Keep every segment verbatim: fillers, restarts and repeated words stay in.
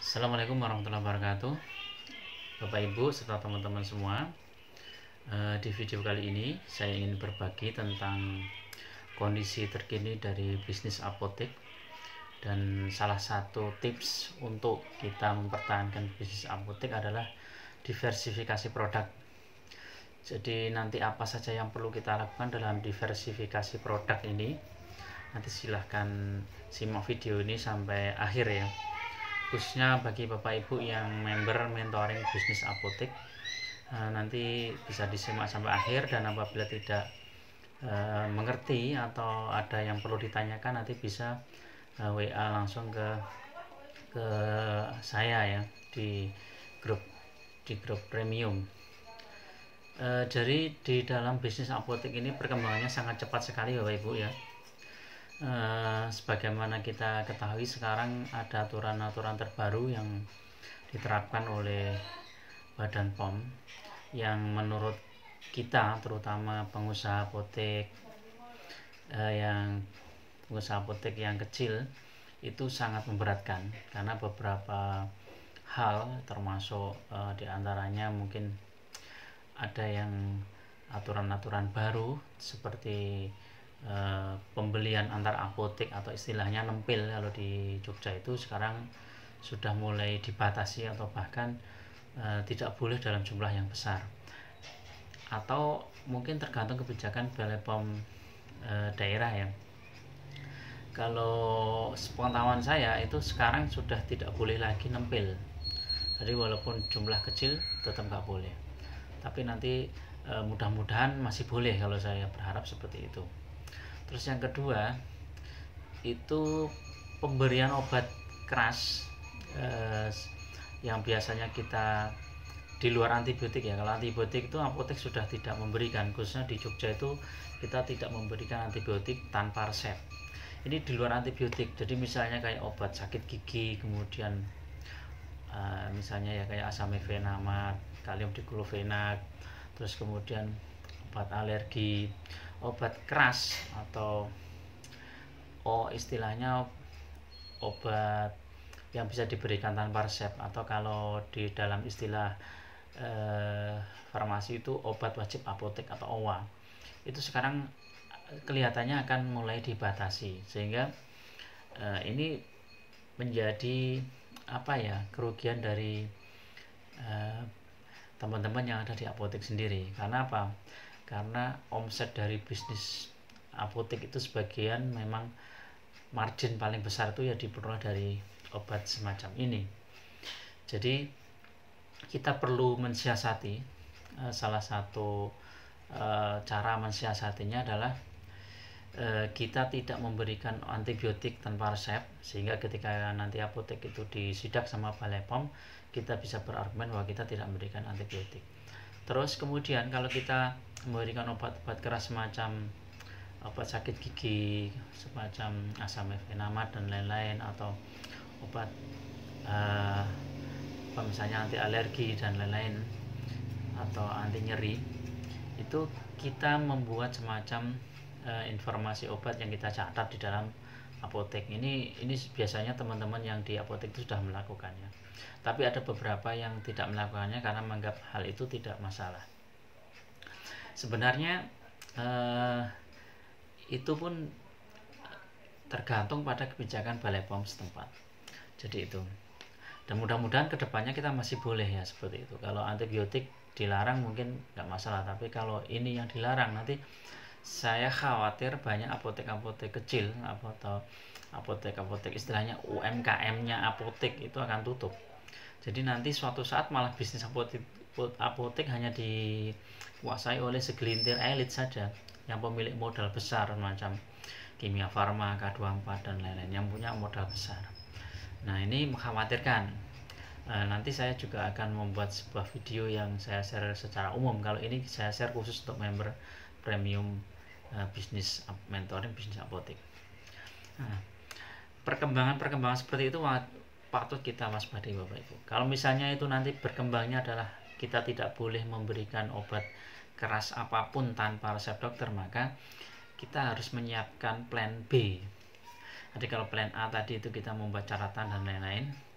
Assalamualaikum warahmatullahi wabarakatuh, Bapak Ibu serta teman-teman semua. Di video kali ini saya ingin berbagi tentang kondisi terkini dari bisnis apotek dan salah satu tips untuk kita mempertahankan bisnis apotek adalah diversifikasi produk. Jadi nanti apa saja yang perlu kita lakukan dalam diversifikasi produk ini, nanti silahkan simak video ini sampai akhir ya, khususnya bagi Bapak Ibu yang member mentoring bisnis apotek. Nah, nanti bisa disimak sampai akhir, dan apabila tidak e, mengerti atau ada yang perlu ditanyakan, nanti bisa e, W A langsung ke ke saya ya di grup di grup premium. E, jadi di dalam bisnis apotek ini perkembangannya sangat cepat sekali Bapak Ibu ya. Uh, sebagaimana kita ketahui sekarang ada aturan-aturan terbaru yang diterapkan oleh Badan P O M yang menurut kita, terutama pengusaha apotek uh, yang pengusaha apotek yang kecil, itu sangat memberatkan karena beberapa hal, termasuk uh, diantaranya mungkin ada yang aturan-aturan baru seperti Uh, pembelian antar apotek atau istilahnya nempil kalau di Jogja itu sekarang sudah mulai dibatasi atau bahkan uh, tidak boleh dalam jumlah yang besar, atau mungkin tergantung kebijakan Balai P O M uh, daerah ya. Kalau sepengetahuan saya itu sekarang sudah tidak boleh lagi nempil, jadi walaupun jumlah kecil tetap nggak boleh, tapi nanti uh, mudah-mudahan masih boleh, kalau saya berharap seperti itu. Terus yang kedua itu pemberian obat keras eh, yang biasanya kita di luar antibiotik ya. Kalau antibiotik itu apotek sudah tidak memberikan, khususnya di Jogja itu kita tidak memberikan antibiotik tanpa resep. Ini di luar antibiotik, jadi misalnya kayak obat sakit gigi, kemudian eh, misalnya ya kayak asam mefenamat, kalium diklofenak, terus kemudian obat alergi, obat keras atau oh istilahnya obat yang bisa diberikan tanpa resep, atau kalau di dalam istilah eh, farmasi itu obat wajib apotek atau O W A, itu sekarang kelihatannya akan mulai dibatasi, sehingga eh, ini menjadi apa ya, kerugian dari eh, teman-teman yang ada di apotek sendiri. Karena apa? Karena omset dari bisnis apotek itu sebagian memang margin paling besar itu ya diperoleh dari obat semacam ini. Jadi kita perlu mensiasati, uh, salah satu uh, cara mensiasatinya adalah uh, kita tidak memberikan antibiotik tanpa resep, sehingga ketika nanti apotek itu disidak sama Balai P O M, kita bisa berargumen bahwa kita tidak memberikan antibiotik. Terus kemudian kalau kita memberikan obat-obat keras semacam obat sakit gigi, semacam asam mefenamat dan lain-lain, atau obat uh, misalnya anti alergi dan lain-lain, atau anti nyeri, itu kita membuat semacam uh, informasi obat yang kita catat di dalam apotek. Ini ini biasanya teman-teman yang di apotek itu sudah melakukannya, tapi ada beberapa yang tidak melakukannya karena menganggap hal itu tidak masalah. Sebenarnya eh, itu pun tergantung pada kebijakan Balai P O M setempat. Jadi itu, dan mudah-mudahan kedepannya kita masih boleh ya seperti itu. Kalau antibiotik dilarang mungkin nggak masalah, tapi kalau ini yang dilarang, nanti saya khawatir banyak apotek-apotek kecil atau apotek-apotek istilahnya U M K M-nya apotek itu akan tutup. Jadi nanti suatu saat malah bisnis apotek, apotek hanya dikuasai oleh segelintir elit saja yang pemilik modal besar macam Kimia Farma, K dua puluh empat dan lain-lain, yang punya modal besar. Nah, ini mengkhawatirkan. Nah, nanti saya juga akan membuat sebuah video yang saya share secara umum. Kalau ini saya share khusus untuk member premium uh, bisnis mentoring bisnis apotek. Nah, perkembangan-perkembangan seperti itu patut kita waspadai Bapak Ibu. Kalau misalnya itu nanti berkembangnya adalah kita tidak boleh memberikan obat keras apapun tanpa resep dokter, maka kita harus menyiapkan plan B. Jadi kalau plan A tadi itu kita membuat catatan dan lain-lain,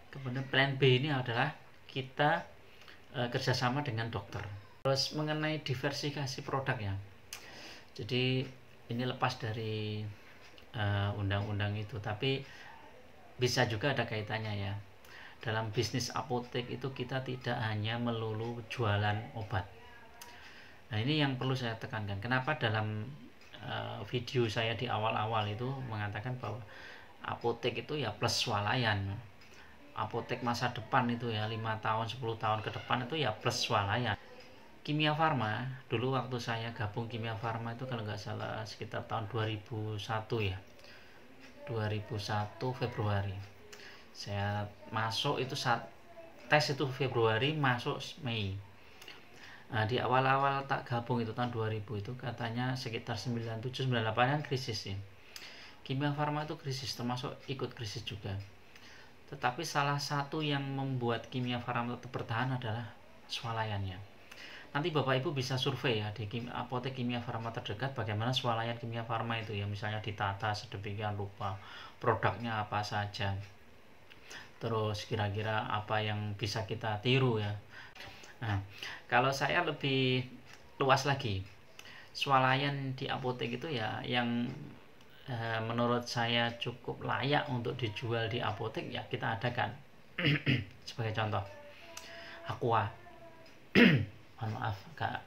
Kemudian plan B ini adalah kita e, kerjasama dengan dokter. Terus mengenai diversifikasi produk ya, jadi ini lepas dari undang-undang uh, itu, tapi bisa juga ada kaitannya ya. Dalam bisnis apotek itu kita tidak hanya melulu jualan obat. Nah ini yang perlu saya tekankan. Kenapa dalam uh, video saya di awal-awal itu mengatakan bahwa apotek itu ya plus swalayan. Apotek masa depan itu ya lima tahun sepuluh tahun ke depan itu ya plus swalayan. Kimia Farma, dulu waktu saya gabung Kimia Farma itu kalau nggak salah sekitar tahun dua ribu satu ya, dua ribu satu Februari saya masuk, itu saat tes itu Februari, masuk Mei. Nah, di awal-awal tak gabung itu tahun dua ribu itu katanya sekitar sembilan puluh tujuh sembilan puluh delapan kan krisis ya. Kimia Farma itu krisis, termasuk ikut krisis juga. Tetapi salah satu yang membuat Kimia Farma tetap bertahan adalah swalayannya. Nanti Bapak Ibu bisa survei ya di apotek Kimia Farma terdekat bagaimana swalayan Kimia Farma itu ya, misalnya ditata sedemikian rupa, produknya apa saja, terus kira-kira apa yang bisa kita tiru ya. Nah, kalau saya lebih luas lagi, swalayan di apotek itu ya yang eh, menurut saya cukup layak untuk dijual di apotek ya kita adakan. Sebagai contoh, Aqua. Mohon maaf agak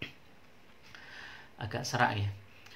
agak serak ya.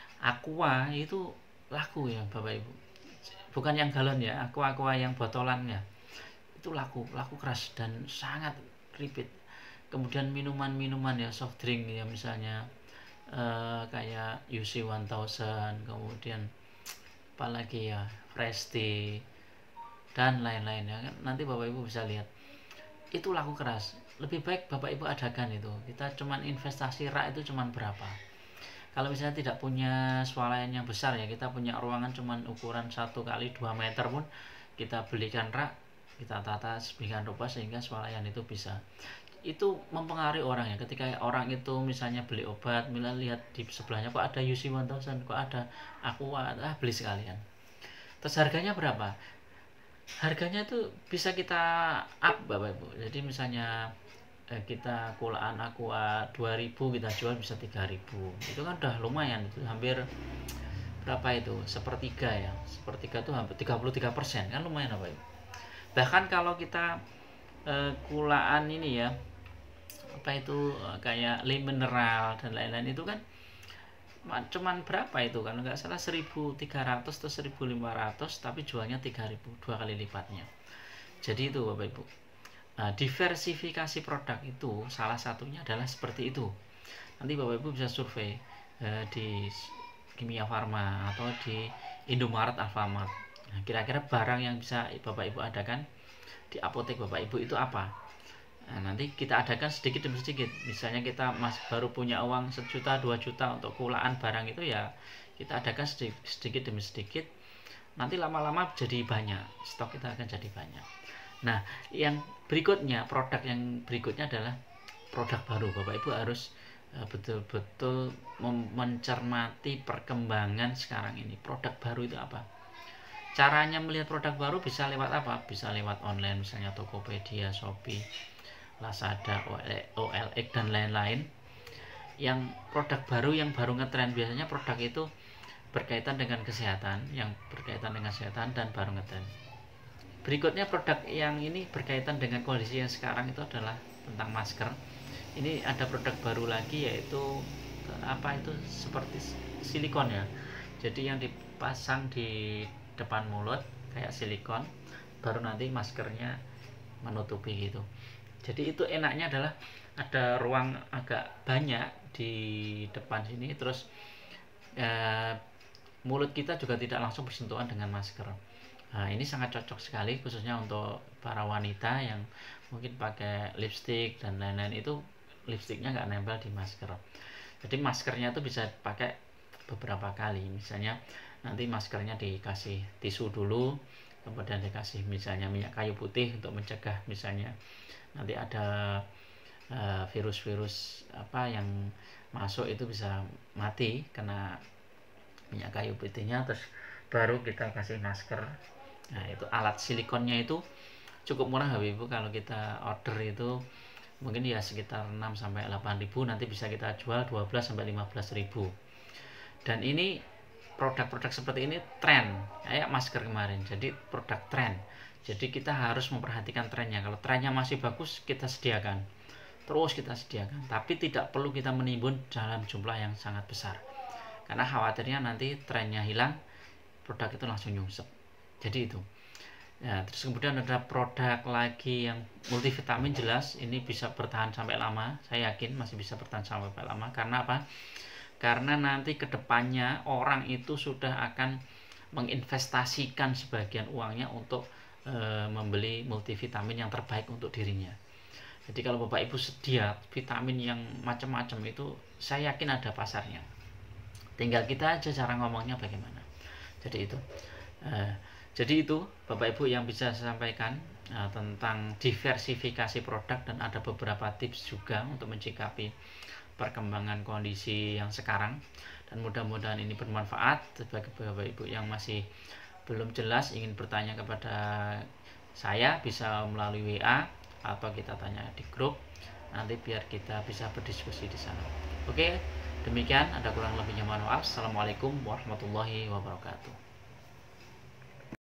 Aqua itu laku ya Bapak Ibu. Bukan yang galon ya, Aqua Aqua yang botolan ya. Itu laku, laku keras dan sangat repeat. Kemudian minuman-minuman ya, soft drink ya misalnya eh, kayak U C seribu, kemudian apalagi ya, Fresh Tea dan lain-lain ya. Nanti Bapak Ibu bisa lihat. Itu laku keras. Lebih baik Bapak Ibu adakan itu. Kita cuman investasi rak itu cuman berapa. Kalau misalnya tidak punya swalayan yang besar ya, kita punya ruangan cuman ukuran satu kali dua meter pun kita belikan rak, kita tata sedemikian rupa sehingga swalayan itu bisa. Itu mempengaruhi orang ya. Ketika orang itu misalnya beli obat, misalnya lihat di sebelahnya kok ada U C seribu, kok ada Aqua, ah beli sekalian. Terus harganya berapa? Harganya tuh bisa kita up Bapak Ibu. Jadi misalnya eh, kita kulaan Aqua dua ribu kita jual bisa tiga ribu. Itu kan udah lumayan, itu hampir berapa itu? Sepertiga ya. Sepertiga tuh hampir tiga puluh tiga persen kan lumayan Bapak Ibu. Bahkan kalau kita eh, kulaan ini ya, apa itu eh, kayak le mineral dan lain-lain itu kan cuman berapa itu kan nggak salah seribu tiga ratus atau seribu lima ratus, tapi jualnya tiga ribu, dua kali lipatnya. Jadi itu Bapak Ibu, nah, diversifikasi produk itu salah satunya adalah seperti itu. Nanti Bapak Ibu bisa survei eh, di Kimia Farma atau di Indomaret, Alfamart. Nah, kira-kira barang yang bisa Bapak Ibu adakan di apotek Bapak Ibu itu apa? Nah, nanti kita adakan sedikit demi sedikit. Misalnya kita mas baru punya uang sejuta dua juta untuk kulaan barang itu ya kita adakan sedikit, sedikit demi sedikit. Nanti lama-lama jadi banyak, stok kita akan jadi banyak. Nah, yang berikutnya, produk yang berikutnya adalah produk baru. Bapak Ibu harus betul-betul mencermati perkembangan sekarang ini. Produk baru itu apa? Caranya melihat produk baru bisa lewat apa? Bisa lewat online, misalnya Tokopedia, Shopee, Lazada, O L X dan lain-lain. Yang produk baru yang baru ngetren biasanya produk itu berkaitan dengan kesehatan, yang berkaitan dengan kesehatan dan baru ngetren. Berikutnya produk yang ini berkaitan dengan kondisi yang sekarang itu adalah tentang masker. Ini ada produk baru lagi yaitu apa itu seperti silikon ya. Jadi yang dipasang di depan mulut kayak silikon, baru nanti maskernya menutupi gitu. Jadi itu enaknya adalah ada ruang agak banyak di depan sini, terus eh, mulut kita juga tidak langsung bersentuhan dengan masker. Nah, ini sangat cocok sekali khususnya untuk para wanita yang mungkin pakai lipstick dan lain-lain, itu lipsticknya nggak nempel di masker. Jadi maskernya itu bisa pakai beberapa kali. Misalnya nanti maskernya dikasih tisu dulu, kemudian dikasih misalnya minyak kayu putih untuk mencegah misalnya nanti ada virus-virus uh, apa yang masuk itu bisa mati kena minyak kayu putihnya, terus baru kita kasih masker. Nah, itu alat silikonnya itu cukup murah Bapak Ibu. Kalau kita order itu mungkin ya sekitar enam sampai delapan ribu, nanti bisa kita jual dua belas sampai lima belas ribu. Dan ini produk-produk seperti ini tren, kayak masker kemarin. Jadi produk tren. Jadi kita harus memperhatikan trennya. Kalau trennya masih bagus, kita sediakan. Terus kita sediakan. Tapi tidak perlu kita menimbun dalam jumlah yang sangat besar. Karena khawatirnya nanti trennya hilang, produk itu langsung nyungsep. Jadi itu. Ya, terus kemudian ada produk lagi yang multivitamin, jelas ini bisa bertahan sampai lama. Saya yakin masih bisa bertahan sampai lama. Karena apa? Karena nanti kedepannya orang itu sudah akan menginvestasikan sebagian uangnya untuk e, membeli multivitamin yang terbaik untuk dirinya. Jadi kalau Bapak Ibu sedia vitamin yang macam-macam itu, saya yakin ada pasarnya. Tinggal kita aja cara ngomongnya bagaimana. Jadi itu. E, Jadi itu Bapak Ibu yang bisa saya sampaikan uh, tentang diversifikasi produk, dan ada beberapa tips juga untuk mencikapi perkembangan kondisi yang sekarang. Dan mudah-mudahan ini bermanfaat bagi Bapak Ibu yang masih belum jelas ingin bertanya kepada saya, bisa melalui W A atau kita tanya di grup. Nanti biar kita bisa berdiskusi di sana. Oke, demikian, ada kurang lebihnya mohon maaf. Assalamualaikum warahmatullahi wabarakatuh.